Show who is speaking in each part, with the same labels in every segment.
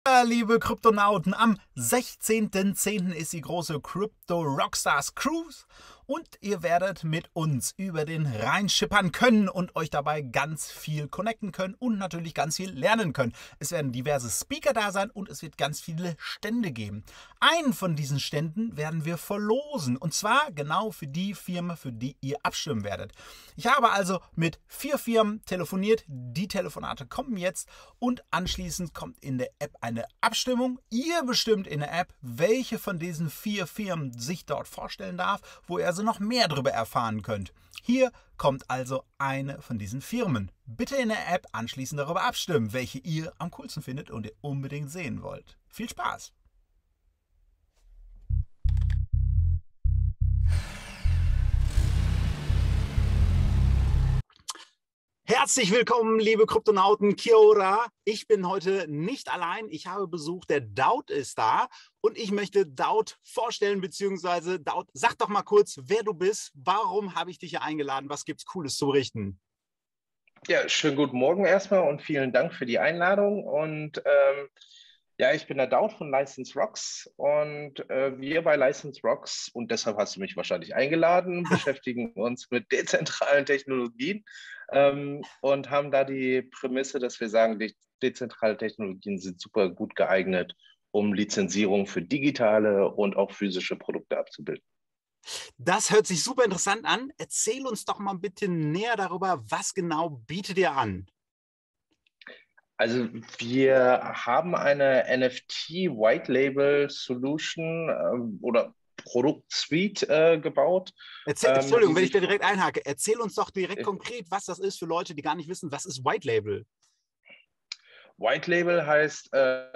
Speaker 1: Ja, liebe Kryptonauten, am 16.10. ist die große Crypto Rockstars Cruise und ihr werdet mit uns über den Rhein schippern können und euch dabei ganz viel connecten können und natürlich ganz viel lernen können. Es werden diverse Speaker da sein und es wird ganz viele Stände geben. Einen von diesen Ständen werden wir verlosen und zwar genau für die Firma, für die ihr abstimmen werdet. Ich habe also mit 4 Firmen telefoniert, die Telefonate kommen jetzt und anschließend kommt in der App eine Abstimmung. Ihr bestimmt in der App, welche von diesen 4 Firmen sich dort vorstellen darf, wo ihr also noch mehr darüber erfahren könnt. Hier kommt also eine von diesen Firmen. Bitte in der App anschließend darüber abstimmen, welche ihr am coolsten findet und ihr unbedingt sehen wollt. Viel Spaß! Herzlich willkommen, liebe Kryptonauten, Kia ora. Ich bin heute nicht allein. Ich habe Besuch, der Daud ist da und ich möchte Daud vorstellen, beziehungsweise Daud, sag doch mal kurz, wer du bist. Warum habe ich dich hier eingeladen? Was gibt's Cooles zu berichten?
Speaker 2: Ja, schönen guten Morgen erstmal und vielen Dank für die Einladung. Und ja, ich bin der Daud von License Rocks und wir bei License Rocks, und deshalb hast du mich wahrscheinlich eingeladen, beschäftigen uns mit dezentralen Technologien und haben da die Prämisse, dass wir sagen, die dezentrale Technologien sind super gut geeignet, um Lizenzierung für digitale und auch physische Produkte abzubilden.
Speaker 1: Das hört sich super interessant an. Erzähl uns doch mal bitte näher darüber, was genau bietet ihr an?
Speaker 2: Also wir haben eine NFT White Label Solution oder Produktsuite gebaut, die
Speaker 1: Entschuldigung, wenn ich
Speaker 2: sich
Speaker 1: da direkt einhake. Erzähl uns doch direkt
Speaker 2: äh,
Speaker 1: konkret, was das ist für Leute, die gar nicht wissen, was ist White Label?
Speaker 2: White Label heißt,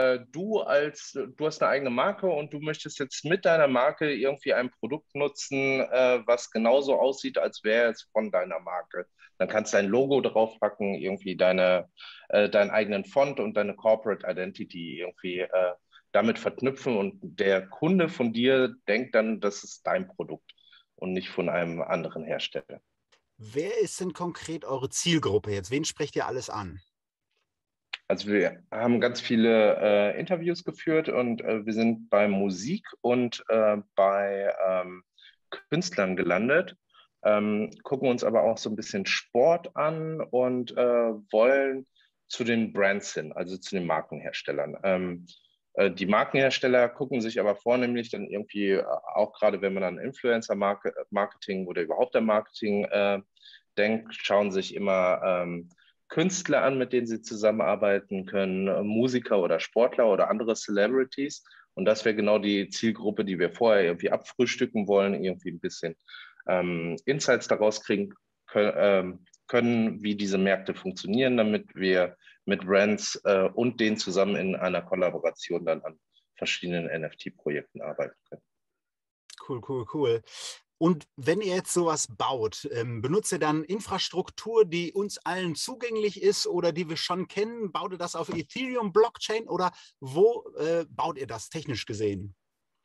Speaker 2: du hast eine eigene Marke und du möchtest jetzt mit deiner Marke irgendwie ein Produkt nutzen, was genauso aussieht, als wäre es von deiner Marke. Dann kannst du dein Logo draufpacken, irgendwie deinen eigenen Font und deine Corporate Identity irgendwie damit verknüpfen und der Kunde von dir denkt dann, das ist dein Produkt und nicht von einem anderen Hersteller.
Speaker 1: Wer ist denn konkret eure Zielgruppe jetzt? Wen sprecht ihr alles an?
Speaker 2: Also wir haben ganz viele Interviews geführt und wir sind bei Musik und bei Künstlern gelandet, gucken uns aber auch so ein bisschen Sport an und wollen zu den Brands hin, also zu den Markenherstellern. Die Markenhersteller gucken sich aber vornehmlich dann irgendwie, auch gerade wenn man an Influencer-Marketing oder überhaupt an Marketing denkt, schauen sich immer Künstler an, mit denen sie zusammenarbeiten können, Musiker oder Sportler oder andere Celebrities. Und das wäre genau die Zielgruppe, die wir vorher irgendwie abfrühstücken wollen, irgendwie ein bisschen Insights daraus kriegen können, wie diese Märkte funktionieren, damit wir mit Brands und denen zusammen in einer Kollaboration dann an verschiedenen NFT-Projekten arbeiten können.
Speaker 1: Cool, cool, cool. Und wenn ihr jetzt sowas baut, benutzt ihr dann Infrastruktur, die uns allen zugänglich ist oder die wir schon kennen? Baut ihr das auf Ethereum, Blockchain oder wo baut ihr das technisch gesehen?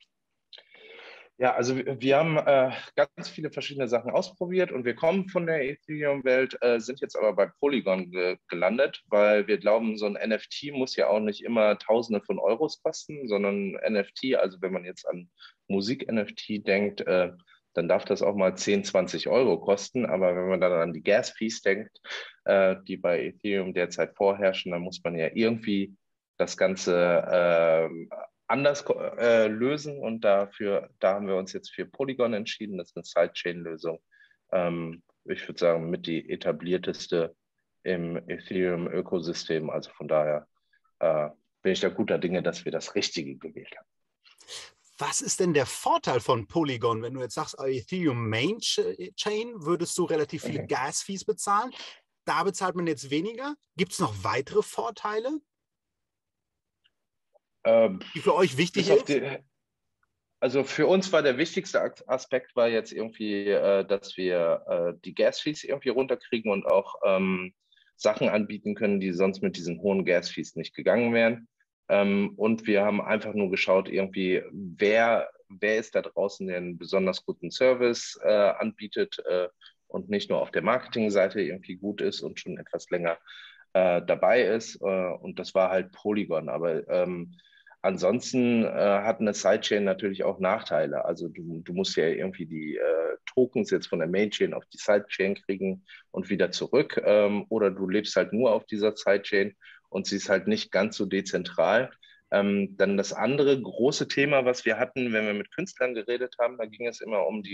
Speaker 2: Ja, also wir haben ganz viele verschiedene Sachen ausprobiert und wir kommen von der Ethereum-Welt, sind jetzt aber bei Polygon gelandet, weil wir glauben, so ein NFT muss ja auch nicht immer Tausende von Euros kosten, sondern NFT, also wenn man jetzt an Musik-NFT denkt, dann darf das auch mal 10, 20 Euro kosten. Aber wenn man dann an die Gas-Fees denkt, die bei Ethereum derzeit vorherrschen, dann muss man ja irgendwie das Ganze anders lösen und da haben wir uns jetzt für Polygon entschieden. Das ist eine Sidechain-Lösung. Ich würde sagen, mit die etablierteste im Ethereum-Ökosystem. Also von daher bin ich da guter Dinge, dass wir das Richtige gewählt haben.
Speaker 1: Was ist denn der Vorteil von Polygon? Wenn du jetzt sagst, Ethereum Main Chain, würdest du relativ viele
Speaker 2: Mhm.
Speaker 1: Gas-Fees bezahlen. Da bezahlt man jetzt weniger. Gibt es noch weitere Vorteile,
Speaker 2: Ähm,
Speaker 1: die für euch wichtig
Speaker 2: bis auf
Speaker 1: ist?
Speaker 2: die, also für uns war der wichtigste Aspekt war jetzt irgendwie, dass wir die Gas-Fees irgendwie runterkriegen und auch Sachen anbieten können, die sonst mit diesen hohen Gas-Fees nicht gegangen wären. Und wir haben einfach nur geschaut, irgendwie, wer ist da draußen, der einen besonders guten Service anbietet und nicht nur auf der Marketingseite irgendwie gut ist und schon etwas länger dabei ist. Und das war halt Polygon. Aber ansonsten hat eine Sidechain natürlich auch Nachteile. Also du musst ja irgendwie die Tokens jetzt von der Mainchain auf die Sidechain kriegen und wieder zurück. Oder du lebst halt nur auf dieser Sidechain und sie ist halt nicht ganz so dezentral. Dann das andere große Thema, was wir hatten, wenn wir mit Künstlern geredet haben, da ging es immer um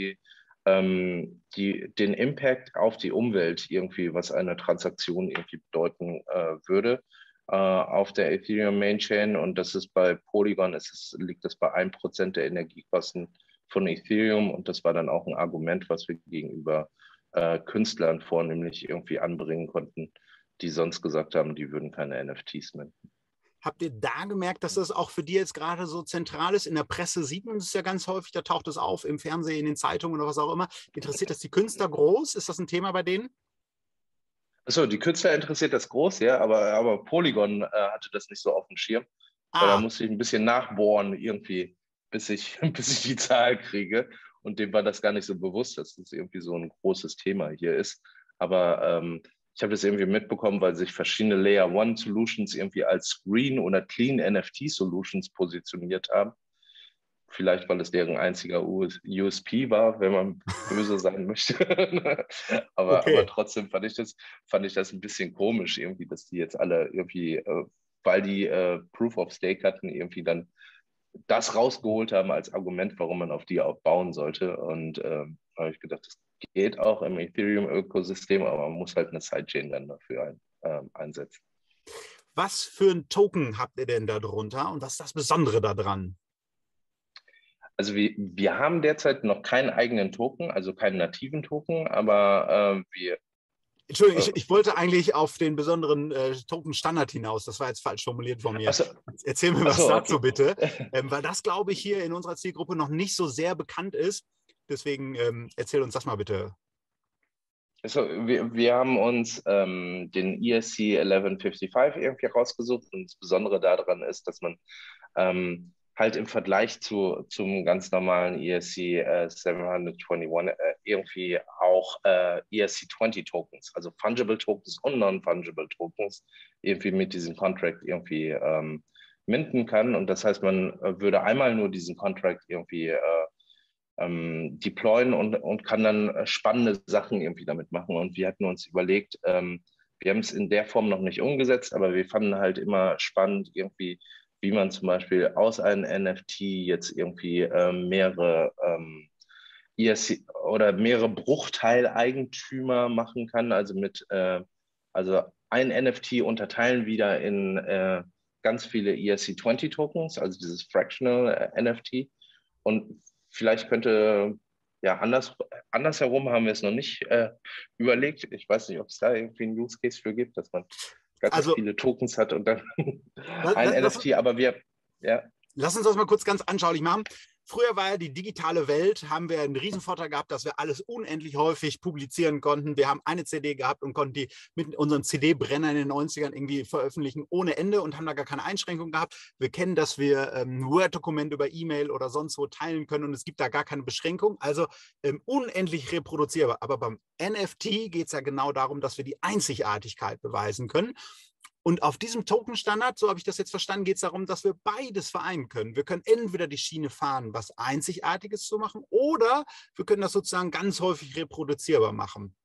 Speaker 2: den Impact auf die Umwelt irgendwie, was eine Transaktion irgendwie bedeuten würde auf der Ethereum Mainchain. Und das ist bei Polygon, liegt das bei 1% der Energiekosten von Ethereum. Und das war dann auch ein Argument, was wir gegenüber Künstlern vornehmlich irgendwie anbringen konnten, die sonst gesagt haben, die würden keine NFTs mehr.
Speaker 1: Habt ihr da gemerkt, dass das auch für die jetzt gerade so zentral ist? In der Presse sieht man es ja ganz häufig, da taucht es auf, im Fernsehen, in den Zeitungen oder was auch immer. Interessiert das die Künstler groß? Ist das ein Thema bei denen?
Speaker 2: Achso, die Künstler interessiert das groß, ja, aber Polygon hatte das nicht so auf dem Schirm, weil da
Speaker 1: Ah,
Speaker 2: musste ich ein bisschen nachbohren irgendwie, bis ich die Zahl kriege. Und dem war das gar nicht so bewusst, dass das irgendwie so ein großes Thema hier ist. Aber ich habe das irgendwie mitbekommen, weil sich verschiedene Layer One Solutions irgendwie als Green oder Clean NFT Solutions positioniert haben. Vielleicht, weil es deren einziger USP war, wenn man böse sein möchte. Aber
Speaker 1: okay.
Speaker 2: trotzdem fand ich das ein bisschen komisch irgendwie, dass die jetzt alle irgendwie, weil die Proof of Stake hatten, irgendwie dann das rausgeholt haben als Argument, warum man auf die auch bauen sollte. Und habe ich gedacht, das geht auch im Ethereum-Ökosystem, aber man muss halt eine Sidechain dann dafür einsetzen.
Speaker 1: Was für ein Token habt ihr denn da drunter und was ist das Besondere daran?
Speaker 2: Also wir haben derzeit noch keinen eigenen Token, also keinen nativen Token, aber
Speaker 1: Entschuldigung,
Speaker 2: äh,
Speaker 1: ich wollte eigentlich auf den besonderen Token-Standard hinaus. Das war jetzt falsch formuliert von mir.
Speaker 2: achso,
Speaker 1: Erzähl mir was
Speaker 2: achso,
Speaker 1: dazu
Speaker 2: okay.
Speaker 1: bitte, weil das, glaube ich, hier in unserer Zielgruppe noch nicht so sehr bekannt ist. Deswegen erzähl uns das mal bitte.
Speaker 2: Also wir haben uns den ESC 1155 irgendwie rausgesucht und das Besondere daran ist, dass man halt im Vergleich zum ganz normalen ESC 721 irgendwie auch ESC 20 Tokens, also Fungible Tokens und Non-Fungible Tokens irgendwie mit diesem Contract irgendwie minten kann. Und das heißt, man würde einmal nur diesen Contract irgendwie deployen und kann dann spannende Sachen irgendwie damit machen. Und wir hatten uns überlegt, wir haben es in der Form noch nicht umgesetzt, aber wir fanden halt immer spannend irgendwie, wie man zum Beispiel aus einem NFT jetzt irgendwie mehrere ESC oder mehrere Bruchteileigentümer machen kann, also ein NFT unterteilen wieder in ganz viele ERC20 Tokens, also dieses Fractional NFT. Und vielleicht könnte, ja, andersherum haben wir es noch nicht überlegt. Ich weiß nicht, ob es da irgendwie einen Use Case für gibt, dass man ganz
Speaker 1: Also,
Speaker 2: viele Tokens hat und dann ein
Speaker 1: lass,
Speaker 2: NFT, aber ja,
Speaker 1: lass uns das mal kurz ganz anschaulich machen. Früher war ja die digitale Welt, haben wir einen Riesenvorteil gehabt, dass wir alles unendlich häufig publizieren konnten. Wir haben eine CD gehabt und konnten die mit unseren CD-Brenner in den 90ern irgendwie veröffentlichen ohne Ende und haben da gar keine Einschränkung gehabt. Wir kennen, dass wir ein Word-Dokument über E-Mail oder sonst wo teilen können und es gibt da gar keine Beschränkung. Also unendlich reproduzierbar. Aber beim NFT geht es ja genau darum, dass wir die Einzigartigkeit beweisen können. Und auf diesem Token-Standard, so habe ich das jetzt verstanden, geht es darum, dass wir beides vereinen können. Wir können entweder die Schiene fahren, was Einzigartiges zu machen, oder wir können das sozusagen ganz häufig reproduzierbar machen.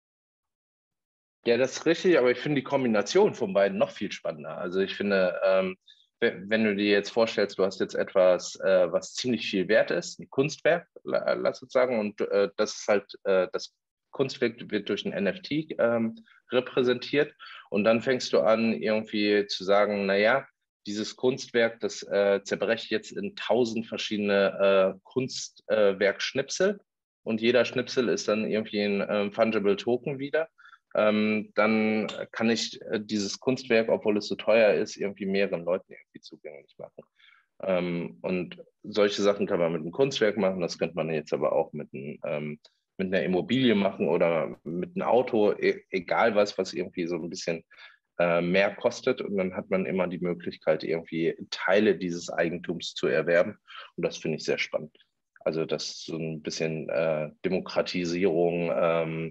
Speaker 2: ja, das ist richtig, aber ich finde die Kombination von beiden noch viel spannender. Also ich finde, wenn du dir jetzt vorstellst, du hast jetzt etwas, was ziemlich viel wert ist, ein Kunstwerk, lass uns sagen, und das ist halt, das Kunstwerk wird durch ein NFT repräsentiert und dann fängst du an, irgendwie zu sagen, naja, dieses Kunstwerk, das zerbreche ich jetzt in 1000 verschiedene Kunstwerkschnipsel und jeder Schnipsel ist dann irgendwie ein Fungible Token wieder. Dann kann ich dieses Kunstwerk, obwohl es so teuer ist, irgendwie mehreren Leuten irgendwie zugänglich machen. Und solche Sachen kann man mit einem Kunstwerk machen, das könnte man jetzt aber auch mit einer Immobilie machen oder mit einem Auto, egal was irgendwie so ein bisschen mehr kostet. Und dann hat man immer die Möglichkeit, irgendwie Teile dieses Eigentums zu erwerben. Und das finde ich sehr spannend. Also das ist so ein bisschen Demokratisierung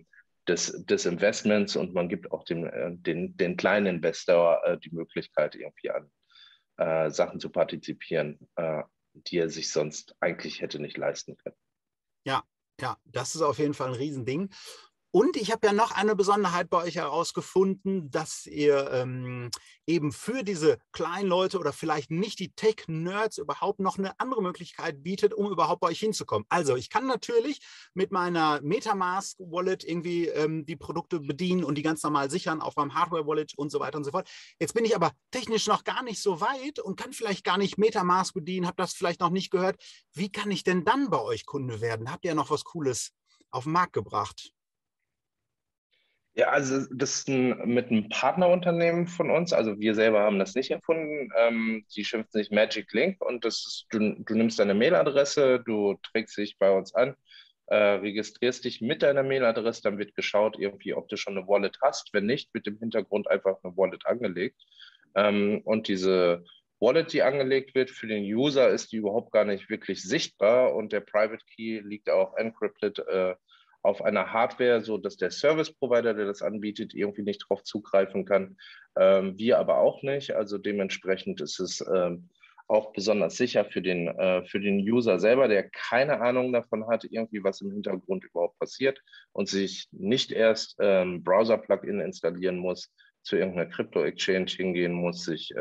Speaker 2: des Investments und man gibt auch den kleinen Investor die Möglichkeit, irgendwie an Sachen zu partizipieren, die er sich sonst eigentlich hätte nicht leisten können.
Speaker 1: Ja, ja, das ist auf jeden Fall ein Riesending. Und ich habe ja noch eine Besonderheit bei euch herausgefunden, dass ihr eben für diese kleinen Leute oder vielleicht nicht die Tech-Nerds überhaupt noch eine andere Möglichkeit bietet, um überhaupt bei euch hinzukommen. Also ich kann natürlich mit meiner MetaMask-Wallet irgendwie die Produkte bedienen und die ganz normal sichern auf meinem Hardware-Wallet und so weiter und so fort. Jetzt bin ich aber technisch noch gar nicht so weit und kann vielleicht gar nicht MetaMask bedienen, habe das vielleicht noch nicht gehört. Wie kann ich denn dann bei euch Kunde werden? Habt ihr noch was Cooles auf den Markt gebracht?
Speaker 2: Ja, also das ist mit einem Partnerunternehmen von uns. Also wir selber haben das nicht erfunden. Die schimpft sich Magic Link und du nimmst deine Mailadresse, du trägst dich bei uns an, registrierst dich mit deiner Mailadresse, dann wird geschaut, irgendwie, ob du schon eine Wallet hast. Wenn nicht, wird im Hintergrund einfach eine Wallet angelegt. Und diese Wallet, die angelegt wird, für den User ist die überhaupt gar nicht wirklich sichtbar und der Private Key liegt auch encrypted auf einer Hardware, so dass der Service Provider, der das anbietet, irgendwie nicht darauf zugreifen kann. Wir aber auch nicht. Also dementsprechend ist es auch besonders sicher für den User selber, der keine Ahnung davon hat, irgendwie was im Hintergrund überhaupt passiert und sich nicht erst Browser-Plugin installieren muss, zu irgendeiner Crypto-Exchange hingehen muss, sich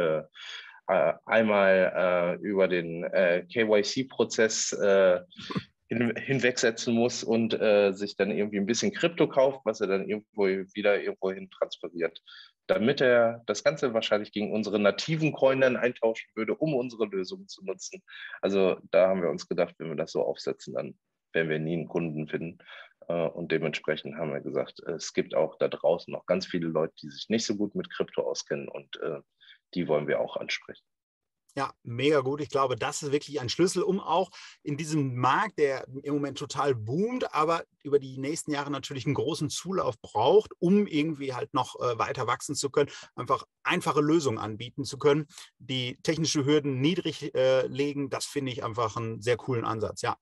Speaker 2: einmal über den KYC-Prozess hinwegsetzen muss und sich dann irgendwie ein bisschen Krypto kauft, was er dann irgendwo hin transferiert, damit er das Ganze wahrscheinlich gegen unsere nativen Coin dann eintauschen würde, um unsere Lösung zu nutzen. Also da haben wir uns gedacht, wenn wir das so aufsetzen, dann werden wir nie einen Kunden finden. Und dementsprechend haben wir gesagt, es gibt auch da draußen noch ganz viele Leute, die sich nicht so gut mit Krypto auskennen und die wollen wir auch ansprechen.
Speaker 1: Ja, mega gut. Ich glaube, das ist wirklich ein Schlüssel, um auch in diesem Markt, der im Moment total boomt, aber über die nächsten Jahre natürlich einen großen Zulauf braucht, um irgendwie halt noch weiter wachsen zu können, einfach einfache Lösungen anbieten zu können, die technische Hürden niedrig legen. Das finde ich einfach einen sehr coolen Ansatz, ja.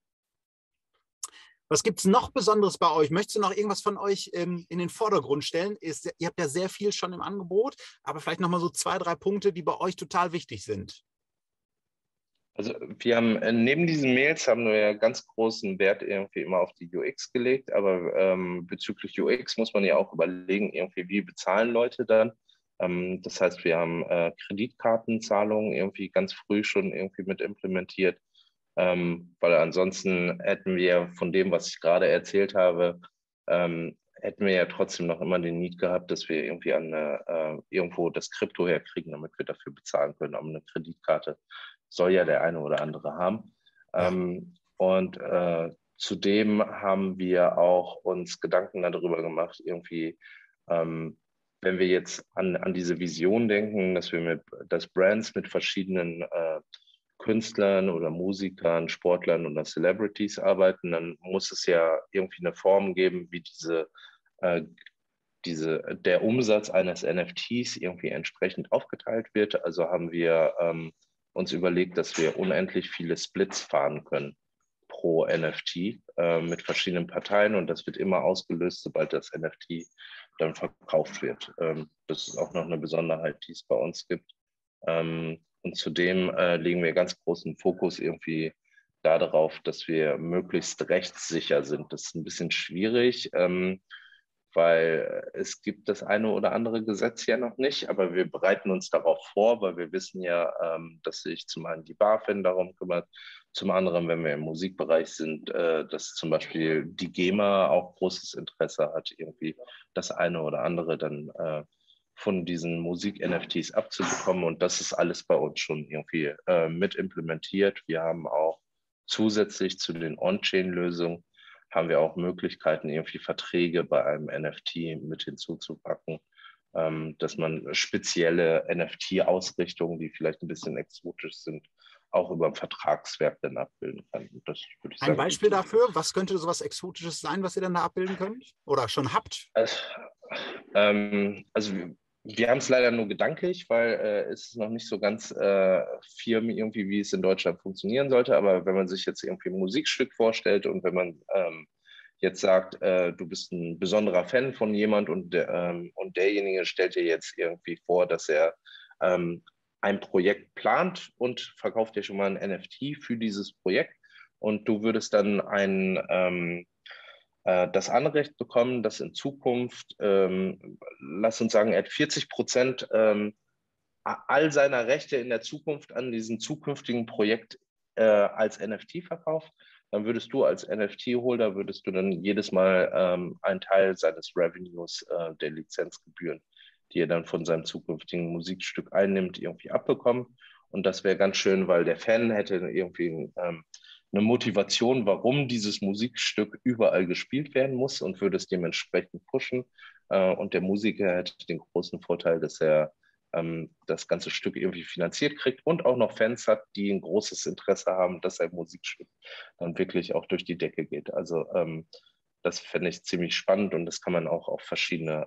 Speaker 1: Was gibt es noch Besonderes bei euch? Möchtest du noch irgendwas von euch in den Vordergrund stellen? Ihr habt ja sehr viel schon im Angebot, aber vielleicht noch mal so 2, 3 Punkte, die bei euch total wichtig sind.
Speaker 2: Also wir haben neben diesen Mails haben wir ja ganz großen Wert irgendwie immer auf die UX gelegt, aber bezüglich UX muss man ja auch überlegen, irgendwie, wie bezahlen Leute dann. Das heißt, wir haben Kreditkartenzahlungen irgendwie ganz früh schon irgendwie mit implementiert, weil ansonsten hätten wir von dem, was ich gerade erzählt habe, hätten wir ja trotzdem noch immer den Need gehabt, dass wir irgendwie irgendwo das Krypto herkriegen, damit wir dafür bezahlen können. Aber eine Kreditkarte soll ja der eine oder andere haben.
Speaker 1: Ja.
Speaker 2: Und zudem haben wir auch uns Gedanken darüber gemacht, irgendwie, wenn wir jetzt an diese Vision denken, dass Brands mit verschiedenen Künstlern oder Musikern, Sportlern oder Celebrities arbeiten, dann muss es ja irgendwie eine Form geben, wie äh, der Umsatz eines NFTs irgendwie entsprechend aufgeteilt wird. Also haben wir uns überlegt, dass wir unendlich viele Splits fahren können pro NFT mit verschiedenen Parteien und das wird immer ausgelöst, sobald das NFT dann verkauft wird. Das ist auch noch eine Besonderheit, die es bei uns gibt. Und zudem legen wir ganz großen Fokus irgendwie darauf, dass wir möglichst rechtssicher sind. Das ist ein bisschen schwierig, weil es gibt das eine oder andere Gesetz ja noch nicht, aber wir bereiten uns darauf vor, weil wir wissen ja, dass sich zum einen die BaFin darum kümmert, zum anderen, wenn wir im Musikbereich sind, dass zum Beispiel die GEMA auch großes Interesse hat, irgendwie das eine oder andere dann von diesen Musik-NFTs abzubekommen. Und das ist alles bei uns schon irgendwie mit implementiert. Wir haben auch zusätzlich zu den On-Chain-Lösungen haben wir auch Möglichkeiten, irgendwie Verträge bei einem NFT mit hinzuzupacken, dass man spezielle NFT-Ausrichtungen, die vielleicht ein bisschen exotisch sind, auch über ein Vertragswerk dann abbilden kann. Und das würde ich
Speaker 1: Ein
Speaker 2: sagen.
Speaker 1: Beispiel dafür, was könnte sowas Exotisches sein, was ihr dann da abbilden könnt? Oder schon habt?
Speaker 2: Also wir haben es leider nur gedanklich, weil es ist noch nicht so ganz firm irgendwie, wie es in Deutschland funktionieren sollte. Aber wenn man sich jetzt irgendwie ein Musikstück vorstellt und wenn man jetzt sagt, du bist ein besonderer Fan von jemand und derjenige stellt dir jetzt irgendwie vor, dass er ein Projekt plant und verkauft dir schon mal ein NFT für dieses Projekt und du würdest dann das Anrecht bekommen, dass in Zukunft, lass uns sagen, er hat 40% all seiner Rechte in der Zukunft an diesem zukünftigen Projekt als NFT verkauft, dann würdest du als NFT-Holder, würdest du dann jedes Mal einen Teil seines Revenues der Lizenzgebühren, die er dann von seinem zukünftigen Musikstück einnimmt, irgendwie abbekommen. Und das wäre ganz schön, weil der Fan hätte irgendwie eine Motivation, warum dieses Musikstück überall gespielt werden muss und würde es dementsprechend pushen. Und der Musiker hätte den großen Vorteil, dass er das ganze Stück irgendwie finanziert kriegt und auch noch Fans hat, die ein großes Interesse haben, dass sein Musikstück dann wirklich auch durch die Decke geht. Also das fände ich ziemlich spannend und das kann man auch auf verschiedene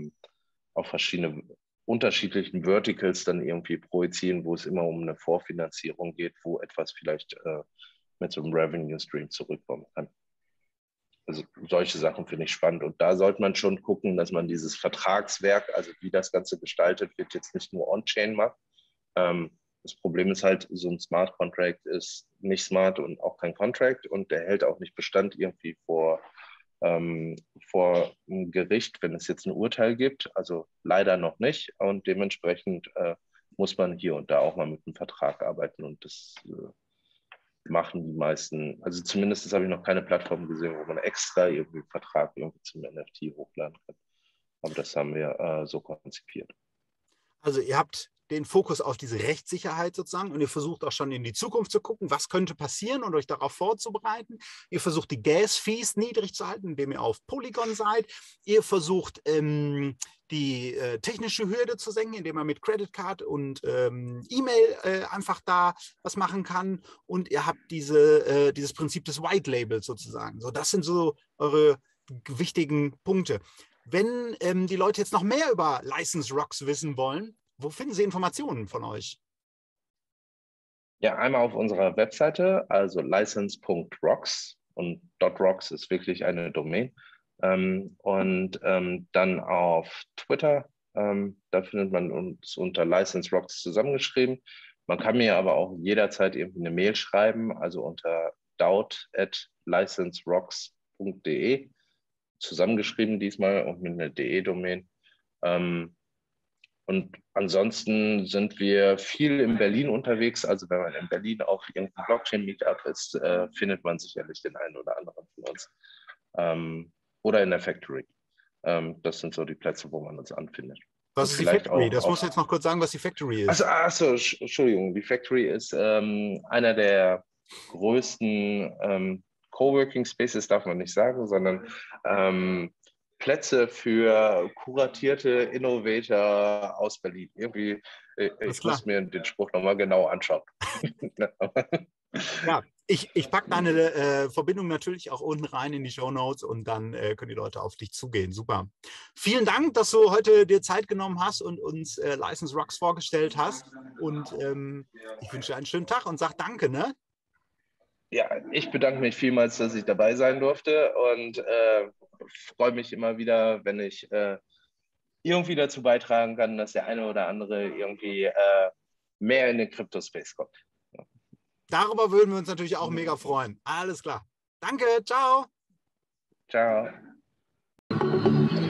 Speaker 2: unterschiedlichen Verticals dann irgendwie projizieren, wo es immer um eine Vorfinanzierung geht, wo etwas vielleicht mit so einem Revenue Stream zurückkommen kann. Also solche Sachen finde ich spannend. Und da sollte man schon gucken, dass man dieses Vertragswerk, also wie das Ganze gestaltet wird, jetzt nicht nur on-chain macht. Das Problem ist halt, so ein Smart Contract ist nicht smart und auch kein Contract und der hält auch nicht Bestand irgendwie vor einem Gericht, wenn es jetzt ein Urteil gibt. Also leider noch nicht. Und dementsprechend muss man hier und da auch mal mit einem Vertrag arbeiten und das machen die meisten, also zumindest habe ich noch keine Plattform gesehen, wo man extra irgendwie einen Vertrag irgendwie zum NFT hochladen kann. Aber das haben wir so konzipiert.
Speaker 1: Also ihr habt den Fokus auf diese Rechtssicherheit sozusagen und ihr versucht auch schon in die Zukunft zu gucken, was könnte passieren und euch darauf vorzubereiten. Ihr versucht die Gas-Fees niedrig zu halten, indem ihr auf Polygon seid. Ihr versucht die technische Hürde zu senken, indem man mit Credit Card und E-Mail einfach da was machen kann. Und ihr habt dieses Prinzip des White Labels sozusagen. So, das sind so eure wichtigen Punkte. Wenn die Leute jetzt noch mehr über License Rocks wissen wollen, wo finden sie Informationen von euch?
Speaker 2: Ja, einmal auf unserer Webseite, also license.rocks und .rocks ist wirklich eine Domain. Und dann auf Twitter, da findet man uns unter License Rocks zusammengeschrieben. Man kann mir aber auch jederzeit irgendwie eine Mail schreiben, also unter doubt@licenserocks.de, zusammengeschrieben diesmal und mit einer DE-Domain. Und ansonsten sind wir viel in Berlin unterwegs. Also wenn man in Berlin auf irgendeinem Blockchain-Meetup ist, findet man sicherlich den einen oder anderen von uns. Oder in der Factory. Das sind so die Plätze, wo man uns anfindet.
Speaker 1: Was ist die Factory? Das muss jetzt noch kurz sagen, was die Factory ist.
Speaker 2: Achso, Entschuldigung. Die Factory ist einer der größten Coworking Spaces, darf man nicht sagen, sondern Plätze für kuratierte Innovator aus Berlin. Irgendwie, ich muss mir den Spruch nochmal genau anschauen.
Speaker 1: Ja, ich packe deine Verbindung natürlich auch unten rein in die Shownotes und dann können die Leute auf dich zugehen. Super. Vielen Dank, dass du heute dir Zeit genommen hast und uns License Rocks vorgestellt hast. Und ich wünsche dir einen schönen Tag und sag danke, ne?
Speaker 2: Ja, ich bedanke mich vielmals, dass ich dabei sein durfte und freue mich immer wieder, wenn ich irgendwie dazu beitragen kann, dass der eine oder andere irgendwie mehr in den Crypto-Space kommt.
Speaker 1: Darüber würden wir uns natürlich auch mega freuen. Alles klar. Danke, ciao.
Speaker 2: Ciao.